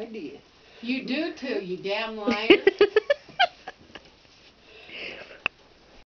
I did. You do too, you damn liar.